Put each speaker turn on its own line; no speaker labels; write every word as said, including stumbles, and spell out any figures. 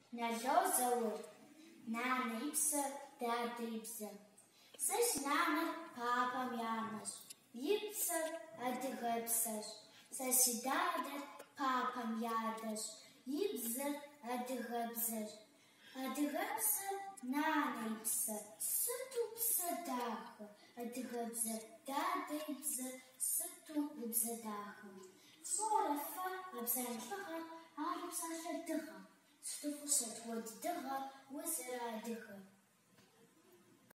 Нэло заур, нанэ и псэ, дадэ и бзэ. Сэ си нанэр папэм янэщ, и псэр адыгэбзэщ. Сэ си дадэр папэм ядэщ, и бзэр адыгэбзэщ. Адыгэбзэр нанэ и псэ, сыту псэ дахэ. Адыгэбзэр дадэ и бзэр, сыту и бзэ дахэ. Форэ фэ а бзэнлӏыгъэр, ар псалъэ дыгъэ. Сыту фӏыщэт уэд дыгъэ, узыр адыгэ.